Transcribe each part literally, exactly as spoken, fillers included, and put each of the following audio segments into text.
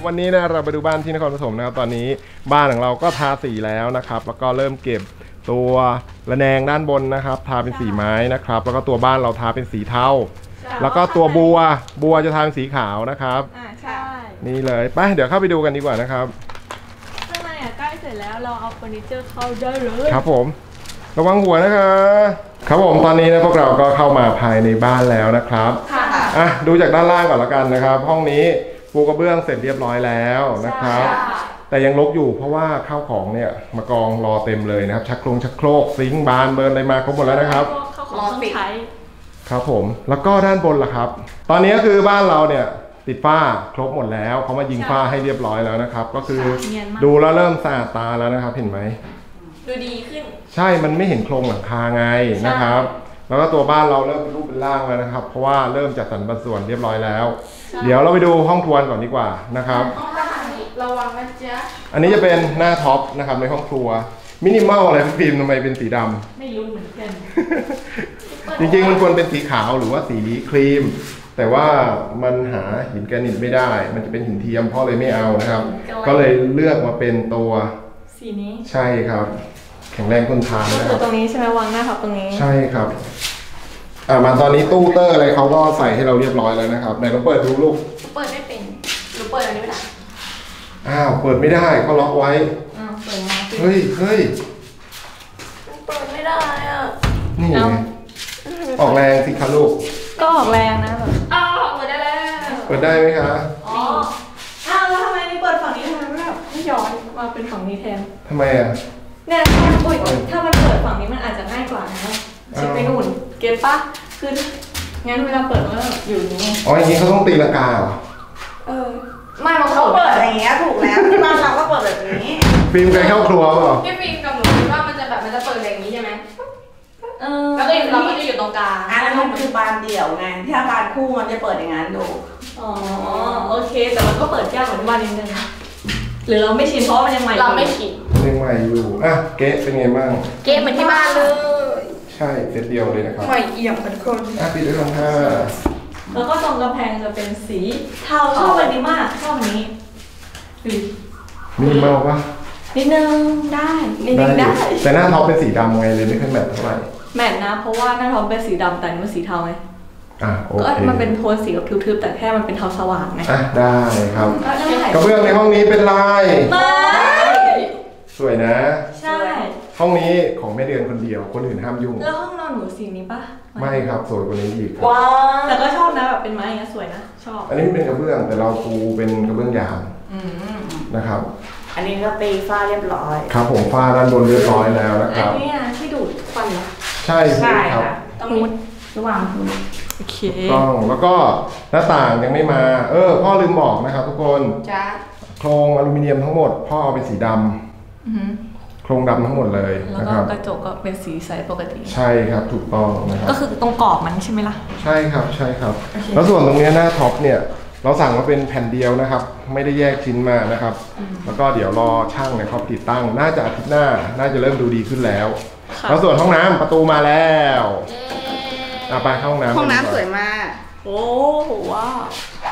วันนี้นะเราไปดูบ้านที่นครปฐมนะครับตอนนี้บ้านของเราก็ทาสีแล้วนะครับแล้วก็เริ่มเก็บตัวระแนงด้านบนนะครับทาเป็นสีไม้นะครับแล้วก็ตัวบ้านเราทาเป็นสีเทาแล้วก็ตัวบัวบัวจะทาเป็นสีขาวนะครับอ่าใช่นี่เลยไปเดี๋ยวเข้าไปดูกันดีกว่านะครับข้างในอ่ะใกล้เสร็จแล้วเราเอาเฟอร์นิเจอร์เข้าได้เลยครับผมระวังหัวนะครับครับผมตอนนี้นะพวกเราก็เข้ามาภายในบ้านแล้วนะครับค่ะอ่ะดูจากด้านล่างก่อนละกันนะครับห้องนี้ปูกระเบื้องเสร็จเรียบร้อยแล้วนะครับแต่ยังรกอยู่เพราะว่าข้าวของเนี่ยมากองรอเต็มเลยนะครับชักโครงชักโครกซิงค์บานเบิร์นอะไรมาครบหมดแล้วนะครับรอใช้ครับผมแล้วก็ด้านบนล่ะครับตอนนี้ก็คือบ้านเราเนี่ยติดฝ้าครบหมดแล้วเขามายิงฝ้าให้เรียบร้อยแล้วนะครับก็คือดูแล้วเริ่มสะอาดตาแล้วนะครับเห็นไหมดูดีขึ้นใช่มันไม่เห็นโครงหลังคาไงนะครับแล้วก็ตัวบ้านเราเริ่มเป็นรูปเป็นร่างแล้วนะครับเพราะว่าเริ่มจัดสรรปันส่วนเรียบร้อยแล้วเดี๋ยวเราไปดูห้องครัวก่อนดีกว่านะครับระวังนะจ๊ะอันนี้จะเป็นหน้าท็อปนะครับในห้องครัวมินิมอลอะไรฟิล์มทำไมเป็นสีดำไม่รู้เหมือนกันจริงๆมันควรเป็นสีขาวหรือว่าสีครีมแต่ว่ามันหาหินแกรนิตไม่ได้มันจะเป็นหินเทียมพ่อเลยไม่เอานะครับก็เลยเลือกมาเป็นตัวสีนี้ใช่ครับแข็งแรงทนทานนะครับตรงนี้ใช่ไหมวางหน้าท็อปตรงนี้ใช่ครับอ่ามาตอนนี้ตู้เตอร์อะไรเขาก็ใส่ให้เราเรียบร้อยแล้วนะครับไหนเราเปิดดูลูกเปิดไม่เป็นหรือเปิดอันนี้ไม่ได้อ้าวเปิดไม่ได้เขาล็อกไว้อ้าวเปิดมาเฮ้ยเฮ้ยเปิดไม่ได้อ่ะนี่ไงออกแรงสิคะลูกก็ออกแรงนะแบบอ้าวเปิดได้แล้วเปิดได้ไหมคะอ๋ออ้าวแล้วทำไมนี่เปิดฝั่งนี้ทำไมไม่แบบไม่ย้อนมาเป็นฝั่งนี้แทนทำไมอ่ะเนี่ยถ้าอุ้ยถ้ามันเปิดฝั่งนี้มันอาจจะง่ายกว่านะชิดไปนู่นเก็ตปะคืองั้นเวลาเปิดมันก็อยู่นี่อ๋ออย่างนี้เขาต้องตีลังกาเหรอเออไม่มันเขาเปิดอย่างเงี้ยถูกแล้วที่บ้านเราก็เปิดแบบนี้ฟิล์มเคยเข้าครัวเปล่าพี่ฟิล์มกับหนูคิดว่ามันจะแบบมันจะเปิดอย่างนี้ใช่ไหมเออแล้วก็เราก็จะอยู่ตรงกลางอันนั้นมันคือบานเดี่ยวไงถ้าบานคู่มันจะเปิดอย่างนั้นดูอ๋อโอเคแต่มันก็เปิดยากเหมือนบานนิดนึงหรือเราไม่ชินเพราะมันยังใหม่เราไม่ชินยังใหม่อยู่อ่ะเก๊ะเป็นไงบ้างเก๊ะเหมือนที่บ้านเลยใช่เซตเดียวเลยนะครับใหม่เอี่ยมเป็นคนอ่ะปิดด้วยกันค่ะแล้วก็ตรงกำแพงจะเป็นสีเทาชอบอันนี้มากชอบอันนี้มินิมอลป่ะนิดนึงได้นิดนึงได้แต่หน้าท็อปเป็นสีดำไงเลยไม่ค่อยแมทเท่าไหร่แมทนะเพราะว่าหน้าท็อปเป็นสีดำแต่นี่มันสีเทาไงอ่ะโอเคก็มันเป็นโทนสีแบบทึบๆแต่แค่มันเป็นเทาสว่างไงอ่ะได้ครับกระเบื้องในห้องนี้เป็นลายสวยนะใช่ห้องนี้ของแม่เดือนคนเดียวคนอื่นห้ามยุ่งแล้วห้องนอนหนูสีนี้ปะไม่ครับสวยกว่านี้อีกว้าวแต่ก็ชอบนะแบบเป็นไม้อย่างเงี้ยสวยนะชอบอันนี้เป็นกระเบื้องแต่เราปูเป็นกระเบื้องยางนะครับอันนี้ก็ตีฝ้าเรียบร้อยครับผมฝ้าด้านบนเรียบร้อยแล้วนะครับอันนี้ที่ดูดควันเหรอใช่ใช่ครับต้องมุดระหว่างโอเคต้องแล้วก็หน้าต่างยังไม่มาเออพ่อลืมบอกนะครับทุกคนจ้าโครงอลูมิเนียมทั้งหมดพ่อเอาเป็นสีดำโครงดำทั้งหมดเลยแล้วก็กระจกก็เป็นสีใสปกติใช่ครับถูกต้องนะครับก็คือตรงกรอบมันใช่ไหมล่ะใช่ครับใช่ครับแล้วส่วนตรงนี้หน้าท็อปเนี่ยเราสั่งมาเป็นแผ่นเดียวนะครับไม่ได้แยกชิ้นมานะครับแล้วก็เดี๋ยวรอช่างเนี่ยเขาติดตั้งน่าจะอาทิตย์หน้าน่าจะเริ่มดูดีขึ้นแล้วแล้วส่วนห้องน้ำประตูมาแล้วอ่ะไปห้องน้ำห้องน้ำสวยมากโอ้โหว้าว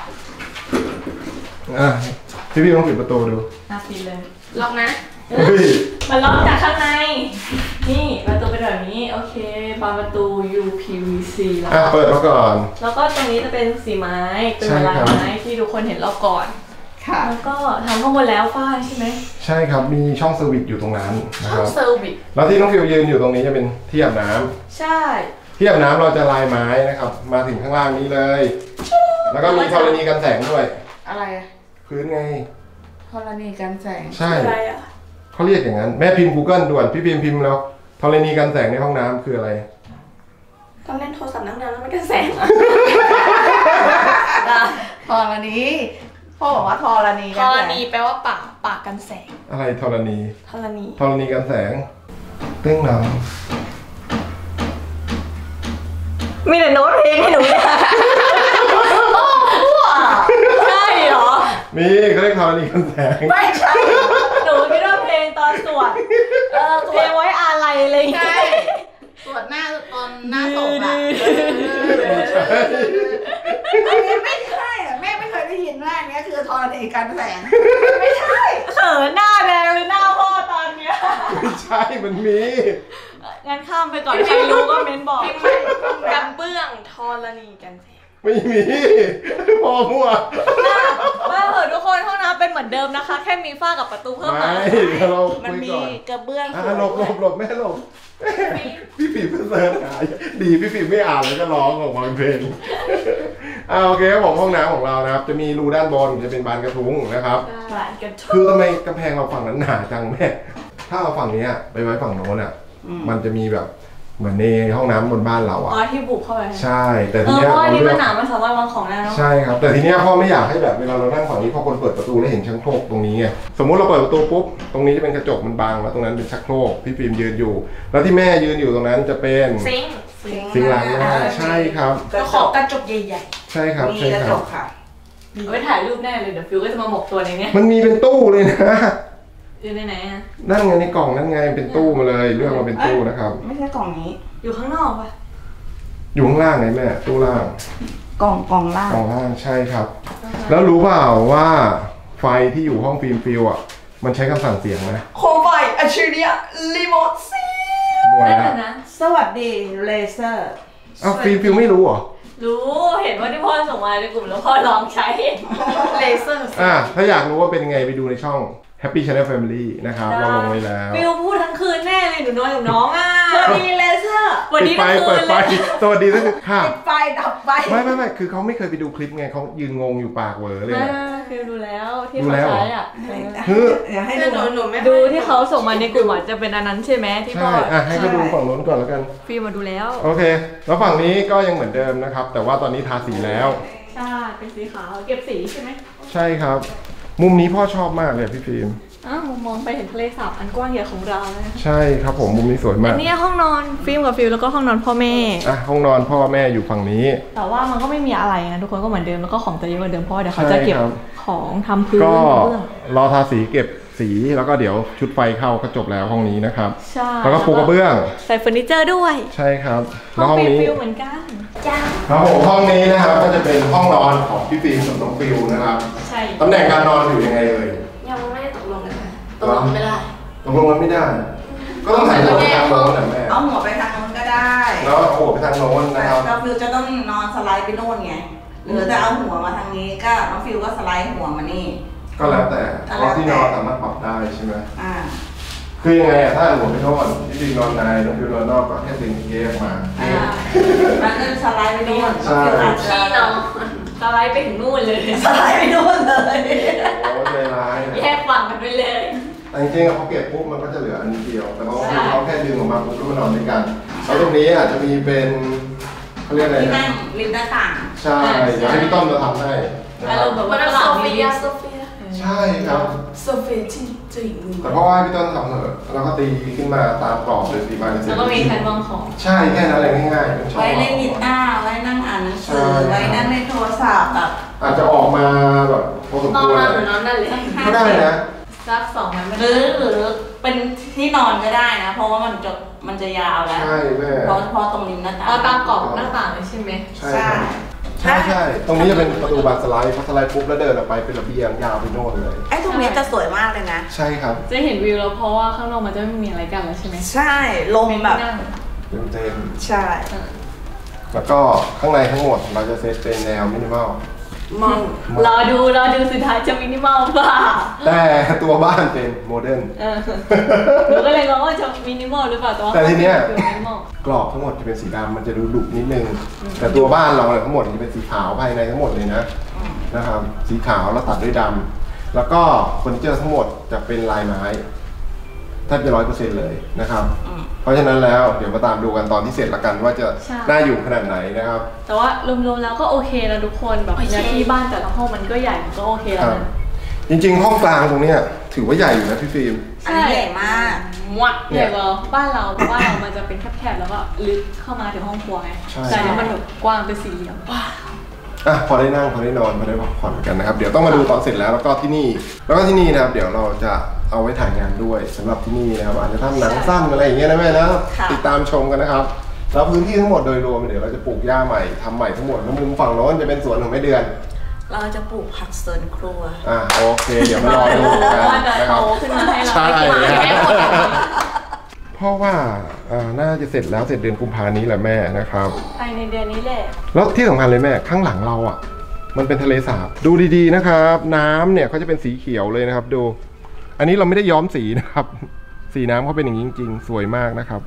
อ่ะพี่พี่ลองปิดประตูดูน่าปิดเลยล็อกนะมันล็อกจากข้างในนี่ประตูเป็นแบบนี้โอเคบานประตู ยู พี วี ซี แล้วเปิดมาก่อนแล้วก็ตรงนี้จะเป็นสีไม้เป็นลายไม้ที่ทุกคนเห็นรอบก่อนค่ะแล้วก็ทำข้างบนแล้วฝ้าใช่ไหมใช่ครับมีช่องเซอร์วิสอยู่ตรงนั้นช่องเซอร์วิสแล้วที่น้องฟิวยืนอยู่ตรงนี้จะเป็นที่อาบน้ำใช่ที่อาบน้ำเราจะลายไม้นะครับมาถึงข้างล่างนี้เลยแล้วก็มีธรณีกันแสงด้วยอะไรพื้นไงธรณีกันแสงใช่เขาเรียกอย่างนั้นแม่พิมพ์ Google ด่วนพี่พิมพ์พิมพ์แล้วธรณีกันแสงในห้องน้ำคืออะไรตอนเล่นโทรศัพท์นั่งนานแล้วไม่กันแสงธรณีพ่อบอกว่าธรณีธรณีแปลว่าปากปากกันแสงอะไรธรณีธรณีธรณีกันแสงเต้งหนังมีแต่โน้ตเพลงให้หนูเนี่ยใช่เหรอมีเขาเรียกธรณีกันแสงไม่ใช่หนูคิดว่าเพลงตอนสวดเพลงไว้อะไรอะไรอย่างเงี้ยสวดหน้าตอนหน้าศพอะอันนี้ไม่ใช่อะแม่ไม่เคยได้ยินว่าอันนี้คือธรณีนีกันแสงไม่ใช่เขินหน้าแดงเลยหน้าพ่อตอนเนี้ยไม่ใช่มันมีงั้นข้ามไปก่อนใครรู้ก็เม้นบอกกันเบื้องธรณีกันแสงไม่มีพอมั่วว่าเหอะทุกคนห้องน้ำเป็นเหมือนเดิมนะคะแค่มีฝ้ากับประตูเพิ่มมาไม่เดี๋ยวเรามันคุยมีก่อนกระเบื้องอ่ะหลบหลบหลบแม่หลบพี่ฝีเพื่อนเซิร์ชหาดีพี่ฝีไม่อ่านแล้วก็ร้องออกมาเป็นเพลงอ่าโอเคครับผมห้องน้ำของเรานะครับจะมีรูด้านบนจะเป็นบานกระทุ้งนะครับบานกระทุ้งคือทำไมกำแพงเราฝั่งนั้นหนาจังแม่ถ้าเอาฝั่งนี้ไปไว้ฝั่งโน้นอ่ะมันจะมีแบบเหมือนในห้องน้ำบนบ้านเราอ่ะอ๋อที่บุกเข้าไปใช่แต่เอทีอเนี้ยเพราะอันนี้เลืมัอน กหนามันสามารถวางของได้เนาะใช่ครับแต่ทีเนี้ยพ่อไม่อยากให้แบบเวลาเรานั่งฝั่งนี้พอคนเปิดประตูแล้วเห็นชักโครกตรงนี้ไงสมมุติเราเปิดประตูปุ๊บตรงนี้จะเป็นกระจกมันบางแล้วตรงนั้นเป็นชักโครกพี่ฟิล์มยืนอยู่ แล้วที่แม่ยืนอยู่ตรงนั้นจะเป็นซิงค์ซิงค์ล้างหน้าใช่ครับกระขจอบกกระจกใหญ่ใช่ครับมีใช่กระคจรับกค่ะๆเอาไว้ถ่ายรูปแน่เลยเดี๋ยวฟิวก็จะมาหมกตัวในเนี้ยมันมีเป็นตู้เลยนะอยู่ในไหนอ่ะนั่นไงในกล่องนั่นไงเป็นตู้มาเลยเลือกมาเป็นตู้นะครับไม่ใช่กล่องนี้อยู่ข้างนอกปะอยู่ข้างล่างไงแม่ตู้ล่างกล่องกล่องล่างกล่องล่างใช่ครับ แล้วรู้เปล่าว่าไฟที่อยู่ห้องฟิล์มฟิลอ่ะมันใช้คำสั่งเสียงนะโคมไฟอัจฉริยะรีโมทซีมัวได้แล้แต่วนะสวัสดีเลเซอร์อ้าวฟิล์มฟิลไม่รู้เหรอรู้เห็นว่าที่พ่อส่งมาในกลุ่มแล้วพ่อลองใช้เลเซอร์อ่ะถ้าอยากรู้ว่าเป็นไงไปดูในช่อง Happy Channel Family นะครับเราลงไว้แล้วฟิวพูดทั้งคืนแน่เลยหนูนอนกับน้องอ่ะสวัสดีเลเซอร์วันปิดนี้ไฟทั้งคืเปิดนไฟเลยสวัสดีทั้งคืนค่ะปิดไฟดับไฟไม่ไม่ไม่คือเขาไม่เคยไปดูคลิปไงเขายืนงงอยู่ปากเหวอเลยอ่าอะฟิวดูแล้วที่ดูเขาแล้วเหรอใช้อ่ะคือเดี๋ยวให้หดูนูหนูไม่ดูที่เขาส่งมาในกลุ่มอ่ะจะเป็นอันนั้นใช่ไหมที่พ่ใช่ออ่ะให้เขาดูฝั่งโน้นก่อนแล้วกันฟิวมาดูแล้วโอเค แล้วฝั่งนี้ก็ยังเหมือนเดิมนะครับ แต่ว่าตอนนี้ทาสีแล้วใช่เป็นสีขาวเก็บสีใช่ไหมใช่ครับ มุมนี้พ่อชอบมากเลยพี่ฟิล์มอ้าวมองไปเห็นทะเลสาบอันกว้างใหญ่ของเราเลยใช่ครับผมมุมนี้สวยมาอักนนี้ห้องนอนฟิล์มกับฟิวแล้วก็ห้องนอนพ่อแม่อ่ะห้องนอนพ่อแม่อยู่ฝั่งนี้แต่ว่ามันก็ไม่มีอะไรนะทุกคนก็เหมือนเดิมแล้วก็ของจะเยอะเหมือนเดิมเพราะว่าเดี๋ยวเขาจะเก็บใช่ครับของทำพื้นก็เบื้องรอทาสีเก็บสีแล้วก็เดี๋ยวชุดไฟเข้าก็จบแล้วห้องนี้นะครับใช่แล้วก็ปูกระเบื้องใส่เฟอร์นิเจอร์ด้วยใช่ครับห้แล้วองห้องฟิลนี้ฟิลเหมือนกันจ้าครับผมห้องนี้นะครับก็จะเป็นห้องนอนของพี่ฟิล์มกับน้องฟิลนะครับใช่ตำแหน่งการนอนอยู่ยังไงเอ่ยยังไม่ได้ตกลงกันค่ะตกลงไม่ได้ตกลงกันไม่ได้ ก็ต้องหันหัวไปทางโน้นนะแม่เอาหัวไปทางโน้นก็ได้แล้วโอ้ไปทางโน้นแต่นะครับน้องฟิวจะต้องนอนสไลด์ไปโน่นไงหรือจะเอาหัวมาทางนี้ก็น้องฟิวก็สไลด์หัวมานี่ก็แล้วแต่ก็เพแล้วแต่ราะที่นอนสามารถปรับได้ใช่ไหมอ่าคือยังไงอะถ้าหัวไปโน่นพี่ฟิล์มนอนในน้องฟิลนอนนอกก็แค่ดึงเกฟมาอ่าแล้วก็สไลด์ไปโน่นใช่น้องฟิวอาจจะพี่น้องสไลด์ไปถึงนู่นเลยสไลด์ไปโน่นเลยโอ้ใจร้ายแยกฝั่งกันไปเลยแต่จริงๆอะพอเก็บปุ๊บมันก็จะเหลืออันเดียว แต่พอเขาแค่ดึงออกมาปุ๊บก็มานอนด้วยกันแล้วตรงนี้อาจจะมีเป็นเขาเรียกอะไรที่นั่นะงริมหน้าต่างใช่เดี๋ยวให้พี่ต้อมเราทำให้นะอาครรับมณ์แบบว่าตลาดนี้โซเฟียใช่ครับโซเฟียที่จะอยู่แต่เพราะว่าให้พี่ต้นทำเถอะแล้วก็ตีขึ้นมาตามกรอบเลยตีมาเป็นเศแล้ษวก็มีแผ่นวางของใช่แค่นั้นเลยง่ายๆเป็นช่องไว้เล่นกีตาร์ไว้นั่งอ่านหนังสือใช่ไว้นั่งในโทรศัพท์แบบอาจจะออกมาแบบพอสมนอคนวรมาเหมือนนอนนั่นเลยก็ได้นะสักสองวันไม่หรือหรือเป็นที่นอนก็ได้นะ เพราะว่ามันจะมันจะยาวแล้วใช่แม่เพราะเพราะตรงริมหน้าต่างเอาตามกรอบหน้าต่างเลยใช่ไหมใช่ครับใช่ใช่ตรงนี้จะเป็นประตูบานสไลด์พอสไลด์ปุ๊บแล้วเดินออกไปเป็นระเบียงยาวไปโน่นเลยไอ้ตรงเนี้ยจะสวยมากเลยนะใช่ครับจะเห็นวิวแล้วเพราะว่าข้างนอกมันจะไม่มีอะไรกันแล้วใช่ไหมใช่ลมแบบไม่นั่งเต็มเต็มใช่ๆแล้วก็ข้างในทั้งหมดเราจะเซตเป็นแนวมินิมอลมองรอดูรอดูสุดท้ายจะมินิมอลป่ะแต่ตัวบ้านเป็นโมเดิร์นเออหนูก็เลยงงว่าจะมินิมอลหรือเปล่าแต่ว่าแต่ทีเนี้ยคือมินิมอลกรอบทั้งหมดจะเป็นสีดำมันจะดูดุนิดนึง แต่ตัวบ้านเราเนี่ยทั้งหมดจะเป็นสีขาวภายในทั้งหมดเลยนะนะครับสีขาวแล้วตัดด้วยดำแล้วก็เฟอร์นิเจอร์ทั้งหมดจะเป็นลายไม้แทบจะร้อยเปอร์เซ็นต์เลยนะครับ เพราะฉะนั้นแล้วเดี๋ยวมาตามดูกันตอนที่เสร็จละกันว่าจะน่าอยู่ขนาดไหนนะครับแต่ว่ารวมๆแล้วก็โอเคนะทุกคนแบบเนื้อที่บ้านแต่ละห้องมันก็ใหญ่มันก็โอเคแล้วนะจริงๆห้องกลางตรงเนี้ยถือว่าใหญ่อยู่นะพี่ฟิล์มอันนี้ใหญ่มากมวดใหญ่กว่าบ้านเราเพราะว่าเรามันจะเป็นแคบๆแล้วก็ลึกเข้ามาถึงห้องครัวไงใช่แต่อันนี้มันแบบกว้างเป็นสี่เหลี่ยมอ่ะพอได้นั่งพอได้นอนพอได้พักผ่อนกันนะครับเดี๋ยวต้องมาดูตอนเสร็จแล้วแล้วก็ที่นี่แล้วก็ที่นี่นะครับเดี๋ยวเราจะเอาไว้ถ่ายงานด้วยสำหรับที่นี่นะครับอาจจะทำหนังสั้นอะไรอย่างเงี้ยนะแม่นะค่ะติดตามชมกันนะครับแล้วพื้นที่ทั้งหมดโดยรวมเดี๋ยวเราจะปลูกหญ้าใหม่ทำใหม่ทั้งหมดแล้วมุมฝั่งโน้นจะเป็นสวนของแม่เดือนเราจะปลูกผักสวนครัวอ่ะโอเคเดี๋ยวมารอดูกันนะครับขึ้นมาให้เราใช่ให้หมดเพราะว่าน่าจะเสร็จแล้วเสร็จเดือนกุมภานี้แหละแม่นะครับภายในเดือนนี้แหละแล้วที่สำคัญเลยแม่ข้างหลังเราอ่ะมันเป็นทะเลสาบดูดีๆนะครับน้ำเนี่ยเขาจะเป็นสีเขียวเลยนะครับดูอันนี้เราไม่ได้ย้อมสีนะครับสีน้ำเขาเป็นอย่างนี้จริงๆสวยมากนะครับ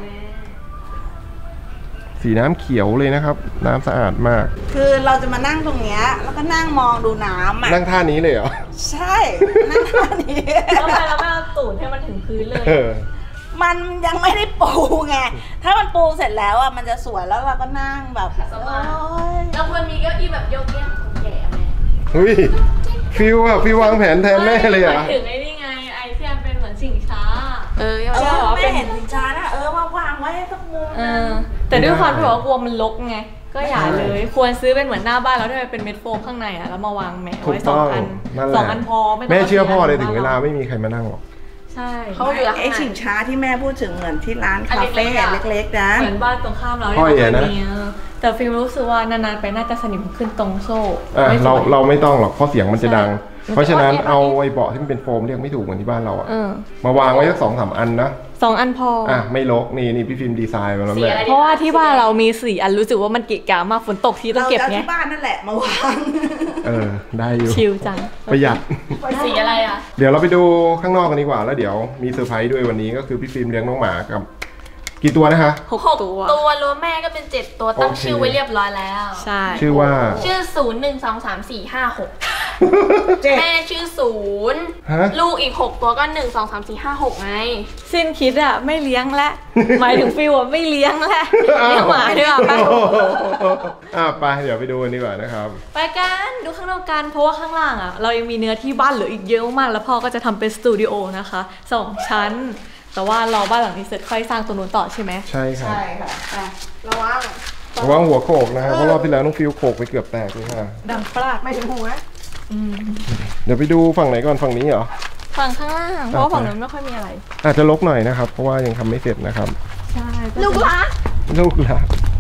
สีน้ำเขียวเลยนะครับน้ำสะอาดมากคือเราจะมานั่งตรงเนี้ยแล้วก็นั่งมองดูน้ำอ่ะนั่งท่านี้เลยเหรอใช่นั่งท่านี้ทำไมเราไม่เอาตูดให้มันถึงพื้นเลยมันยังไม่ได้ปูไงถ้ามันปูเสร็จแล้วอ่ะมันจะสวยแล้วเราก็นั่งแบบเราควรมีเก้าอี้แบบโยกเยกของแก่ไหมเฮ้ยฟิวอะฟิววางแผนแทนแม่เลยอะถึงไอ้นี่ไงไอเทียนเป็นเหมือนสิงช้าเออเออแม่เห็นสิงช้านะเออมาวางไว้สักมุมแต่ด้วยความที่ว่ากลัวมันรกไงก็อย่าเลยควรซื้อเป็นเหมือนหน้าบ้านแล้วที่มันเป็นเม็ดโฟมข้างในอ่ะแล้วมาวางแหมไว้สองอันสองอันพอแม่เชื่อพ่อเลยถึงเวลาไม่มีใครมานั่งหรอกใช่เขาอยู่ไอ้สิงช้าที่แม่พูดถึงเหมือนที่ร้านคาเฟ่เล็กๆนะเหมือนบ้านตรงข้ามเราที่เรามีแต่ฟิล์มรู้สึกว่านานๆไปน่าจะสนิมขึ้นตรงโซ่เราเราไม่ต้องหรอกเพราะเสียงมันจะดังเพราะฉะนั้นเอาไอ้เบาะที่มันเป็นโฟมเรียกไม่ถูกเหมือนที่บ้านเราอ่ะมาวางไว้สักสองสามอันนะสองอันพออ่ะไม่ลกนี่นี่พี่ฟิล์มดีไซน์มาแล้วแหละเพราะว่าที่บ้านเรามีสี่อันรู้สึกว่ามันเกะกะมากฝนตกทีต้องเก็บไงที่บ้านนั่นแหละมาวางเออได้อยู่ชิลจังประหยัดสีอะไรอ่ะเดี๋ยวเราไปดูข้างนอกกันดีกว่าแล้วเดี๋ยวมีเซอร์ไพรส์ด้วยวันนี้ก็คือพี่ฟิล์มเลี้ยงน้องหมากับกี่ตัวนะคะหกตัวตัวรวมแม่ก็เป็นเจ็ดตัวตั้งชื่อไว้เรียบร้อยแล้วใช่ชื่อว่าชื่อศูนย์หนึ่งสองสามสี่ห้าหกแม่ชื่อศูนย์ลูกอีกหกตัวก็หนึ่งสองสามสี่ห้าหกไงสิ้นคิดอะไม่เลี้ยงแล้วหมายถึงฟิวอะไม่เลี้ยงแล้วเลี้ยงหมาดีกว่าไปอ่ะไปเดี๋ยวไปดูกันดีกว่านะครับไปกันดูข้างนอกกันเพราะว่าข้างล่างอะเรายังมีเนื้อที่บ้านเหลืออีกเยอะมากแล้วพ่อก็จะทำเป็นสตูดิโอนะคะสองชั้นแต่ว่ารอบ้านหลังนี้เสร็จค่อยสร้างตัวนู้นต่อใช่ไหมใช่ครับใช่ค่ะระวังระวังหัวโขกนะครับเพราะรอบที่แล้วน้องฟิวโขกไปเกือบแตกเลยค่ะดังปลากไม่ถึงหัวเดี๋ยวไปดูฝั่งไหนก่อนฝั่งนี้เหรอฝั่งข้างล่างเพราะฝั่งนู้นไม่ค่อยมีอะไรอาจจะรกหน่อยนะครับเพราะว่ายังทำไม่เสร็จนะครับใช่ลูกละลูกละ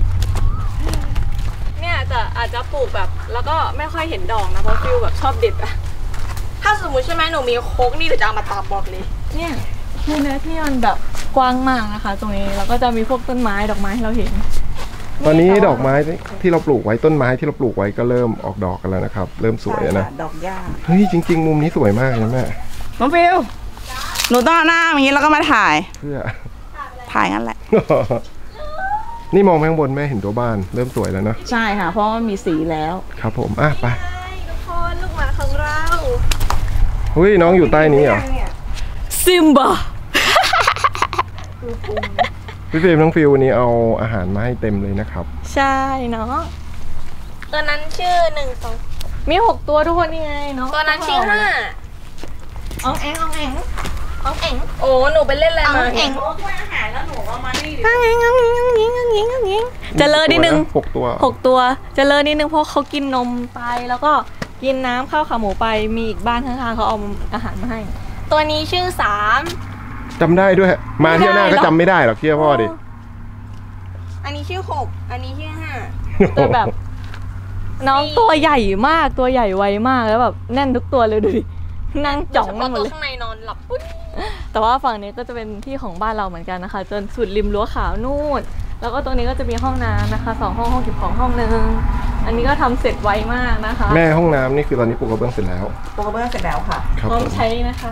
เนี่ยจะอาจจะปลูกแบบแล้วก็ไม่ค่อยเห็นดอกนะเพราะฟิวแบบชอบเด็ดอะถ้าสมมุติใช่ไหมหนูมีโค้กนี่หนูจะเอามาตาบอกเลยเนี่ยคือเนื้อที่มันแบบกว้างมากนะคะตรงนี้แล้วก็จะมีพวกต้นไม้ดอกไม้ให้เราเห็นตอนนี้ดอกไม้ที่เราปลูกไว้ต้นไม้ที่เราปลูกไว้ก็เริ่มออกดอกกันแล้วนะครับเริ่มสวยนะดอกหญ้าเฮ้ยจริงๆมุมนี้สวยมากนะแม่น้องฟิวหนูต้องหน้าอย่างนี้แล้วก็มาถ่ายเพื่อถ่ายงั้นแหละนี่มองข้างบนแม่เห็นตัวบ้านเริ่มสวยแล้วเนาะใช่ค่ะเพราะมันมีสีแล้วครับผมอ่ะไปทุกคนลูกหมาของเราเฮ้ยน้องอยู่ใต้นี้เหรอซิมบะพี่ฟิล์มน้องฟิววันนี้เอาอาหารมาให้เต็มเลยนะครับใช่เนาะตัวนั้นชื่อหนึ่งสองมีหกตัวทุกคนนี่ไงเนาะตัวนั้นชื่อห้าอองแองอองแองอองแองโอ้หนูไปเล่นอะไรมาอองแองถ้วยอาหารแล้วหนูเอามานี่ดิอองแองอองแองอองแองอองแองอองแองจะเลอะนิดนึงหกตัวหกตัวจะเลอะนิดนึงเพราะเขากินนมไปแล้วก็กินน้ำข้าวขาหมูไปมีอีกบ้านข้างๆเขาเอาอาหารมาให้ตัวนี้ชื่อสามจำได้ด้วยมาเที่ยวหน้าก็จำไม่ได้หรอกเที่ยวพ่อดิอันนี้ชื่อหกอันนี้ชื่อห้าตัวแบบน้องตัวใหญ่มากตัวใหญ่ไวมากแล้วแบบแน่นทุกตัวเลยดูดินั่งจ่องนั่งหมดเลยข้างในนอนหลับปุ๊บแต่ว่าฝั่งนี้ก็จะเป็นที่ของบ้านเราเหมือนกันนะคะจนสุดริมรั้วขาวนู่นแล้วก็ตรงนี้ก็จะมีห้องน้ำนะคะสองห้องห้องเก็บของห้องนึงอันนี้ก็ทำเสร็จไวมากนะคะแม่ห้องน้ำนี่คือตอนนี้ปูกระเบื้องเสร็จแล้วปูกระเบื้องเสร็จแล้วค่ะพร้อมใช้นะคะ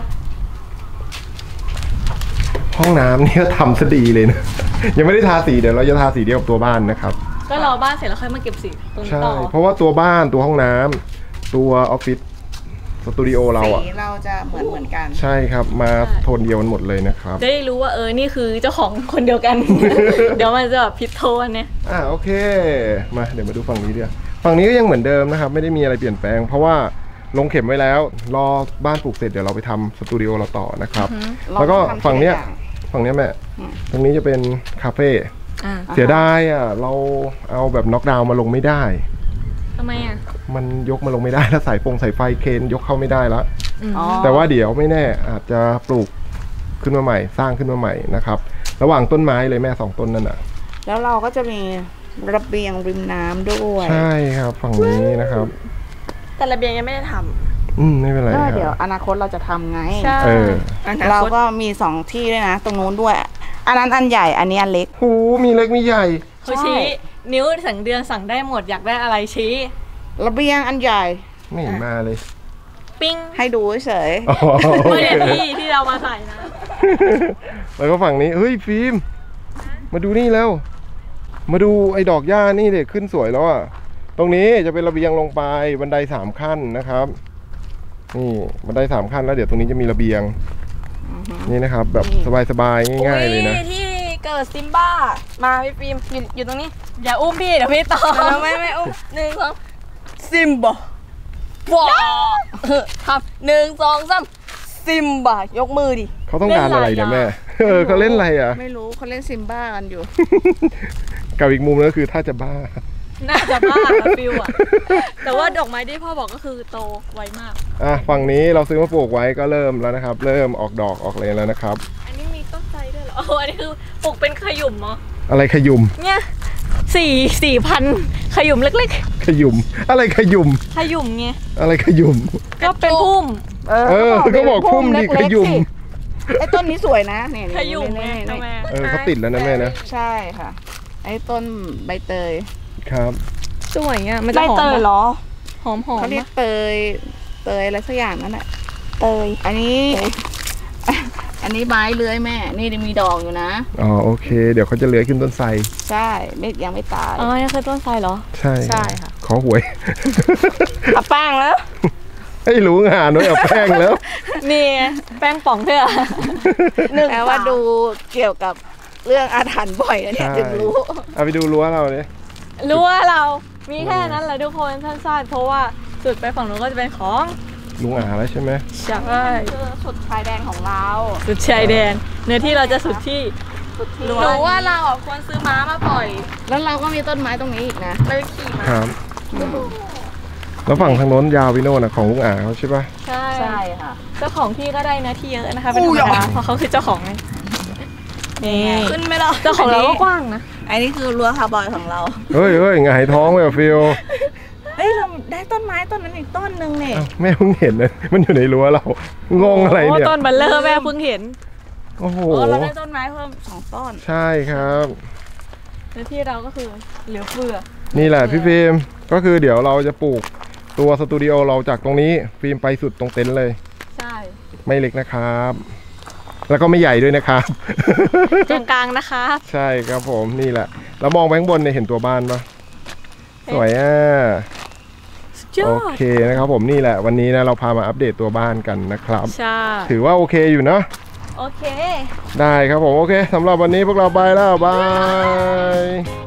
ห้องน้ำนี่ก็ทำซะดีเลยนะยังไม่ได้ทาสีเดี๋ยวเราจะทาสีเดียวกับตัวบ้านนะครับก็รอบ้านเสร็จแล้วค่อยมาเก็บสีตรงนี้ต่อใช่เพราะว่าตัวบ้านตัวห้องน้ำตัวออฟฟิศสตูดิโอเราอะสีเราจะเหมือนเหมือนกันใช่ครับมาโทนเดียวกันหมดเลยนะครับได้รู้ว่าเออนี่คือเจ้าของคนเดียวกัน เดี๋ยวมันจะแบบพิษโทนเนี่ยอ่าโอเคมาเดี๋ยวมาดูฝั่งนี้ดีกว่าฝั่งนี้ก็ยังเหมือนเดิมนะครับไม่ได้มีอะไรเปลี่ยนแปลงเพราะว่าลงเข็มไว้แล้วรอบ้านปลูกเสร็จเดี๋ยวเราไปทำสตูดิโอเราต่อนะครับแล้วก็ฝั่งเนี้ยฝั่งนี้แม่ตรงนี้จะเป็นคาเฟ่เสียดายอ่ะเราเอาแบบน็อกดาวน์มาลงไม่ได้ทำไมอ่ะมันยกมาลงไม่ได้แล้วสายฟงสายไฟเคนยกเข้าไม่ได้แล้วแต่ว่าเดี๋ยวไม่แน่อาจจะปลูกขึ้นมาใหม่สร้างขึ้นมาใหม่นะครับระหว่างต้นไม้เลยแม่สองต้นนั่นอ่ะแล้วเราก็จะมีระเบียงริมน้ำด้วยใช่ครับฝั่งนี้นะครับแต่ระเบียงยังไม่ได้ทอืมไม่เป็นไรคก็รับเดี๋ยวอนาคตเราจะทำไงำใช่เออเราก็มีสองที่ด้วยนะ ตรงนู้นด้วย อันนั้นอันใหญ่อันนี้อันเล็กหูมีเล็กมีใหญ่เขาชี้นิ้วสั่งเดือนสั่งได้หมดอยากได้อะไรชี้ระเบียงอันใหญ่ไม่เห็นมาเลยปิ้งให้ดูเฉยอ๋อโอไม่เคได้ที่ที่เรามาใส่นะแล้วก็ฝั่งนี้เฮ้ยฟิล์มมาดูนี่แล้ว มาดูไอ้ดอกหญ้านี่เด็กขึ้นสวยแล้วอ่ะตรงนี้จะเป็นระเบียงลงไปบันไดสามขั้นsนะครับนี่บันไดสามขั้นแล้วเดี๋ยวตรงนี้จะมีระเบียงนี่นะครับ แบบสบายๆง่ายๆเลยนะอุ๊ที่เกิดซิมบ้ามาพี่ฟิล์มอยู่อยู่ตรงนี้อย่าอุ้มพี่เดี๋ยวพี่ต่อไม่ไม่อุ้มหนึ่งสองซิมบ้าว้าทำหนึ่งสองสามซิมบ้ายกมือดิเขาต้องการอะไรเนี่ยแม่เออเขาเล่นอะไรอ่ะๆ ไม่รู้เขาเล่นซิมบ้ากันอยู่กับอีกมุมนึงก็คือถ้าจะบ้าน่าจะบ้าละฟิวอะแต่ว่าดอกไม้ที่พ่อบอกก็คือโตไวมากอ่ะฝั่งนี้เราซื้อมาปลูกไว้ก็เริ่มแล้วนะครับ เริ่มออกดอกออกเลยแล้วนะครับอันนี้มีต้นไทรด้วยเหรอโอ้อันนี้คือปลูกเป็นขยุ่มเหรออะไรขยุมเนี่ยสี่สี่พันขยุ่มเล็กขยุมอะไรขยุมๆขยุ่มไงอะไรขยุมก็เป็นพุ่มเออเออก็บอกพุ่มดิขยุมไอ้ต้นนี้สวยนะนี่ขยุ่มไงนี่ทำไมนี่เออเขาติดแล้วนะแม่นะใช่ค่ะ ไอ้ต้นใบเตยครับสวยอ่ะมันจะหอมใบเตยเหรอหอมหอมเขาเรียกเตย เตยอะไรสักอย่างนั่นแหละเตยอันนี้ อันนี้ไม้เลื้อยแม่ นี่มีดอกอยู่นะอ๋อโอเค เดี๋ยวเขาจะเลื้อยขึ้นต้นไทรใช่ไม่ยังไม่ตายอ๋อนี่คือต้นไทรเหรอใช่ใช่ค่ะขอหวยเอาแป้งแล้วให้รู้งานด้วยเอาแป้งแล้วนี่ไงแป้งป่องเถอะแปลว่าดูเกี่ยวกับเรื่องอาถรรพ์บ่อยนะเนี่ยใช่ถึงรู้เอาไปดูรั้วเราเนี่ยรู้ว่าเรามีแค่นั้นแหละทุกคนสั้นๆเพราะว่าสุดไปฝั่งนู้นก็จะเป็นของลุงอาแล้วใช่ไหมใช่คือสุดชายแดนของเราสุดชายแดนเนื้อที่เราจะสุดที่สุดที่หนูว่าเราอ่ะควรซื้อม้ามาปล่อยแล้วเราก็มีต้นไม้ตรงนี้อีกนะไปขี่ม้าครับ แล้วฝั่งทางโน้นยาววิโน่นะของลุงอาเขาใช่ปะใช่ใช่ค่ะเจ้าของที่ก็ได้เนื้อที่เยอะนะคะเป็นธรรมดาเพราะเขาคือเจ้าของไงนี่ขึ้นไม่ได้เจ้าของเราก็กว้างนะอันนี้คือรั้วคาร์บอยของเราเฮ้ยเฮ้ยหงายท้องเลยอะฟิลเฮ้ยเราได้ต้นไม้ต้นนั้นอีกต้นหนึ่งเนี่ยอ้าวแม่เพิ่งเห็นเลยมันอยู่ในรั้วเรา งงอะไรเนี่ยโต้นบัลเลอร์แม่เพิ่งเห็นโอ้โหโอ้เราได้ต้นไม้เพิ่มสองต้นใช่ครับเนื้อที่เราก็คือเหลือเฟือนี่แหละพี่ฟิล์มก็คือเดี๋ยวเราจะปลูกตัวสตูดิโอเราจากตรงนี้ฟิล์มไปสุดตรงเต็นท์เลยใช่ไม่เล็กนะครับ แล้วก็ไม่ใหญ่ด้วยนะครับกลางๆนะคะใช่ครับผมนี่แหละ แล้วมองไปข้างบนเนี่ยเห็นตัวบ้านปะสวยอ่ะสุดยอโอดเคนะครับผมนี่แหละวันนี้นะเราพามาอัปเดตตัวบ้านกันนะครับใช่ถือว่าโอเคอยู่เนาะโอเคได้ครับผมโอเคสำหรับวันนี้พวกเราไปแล้วบาย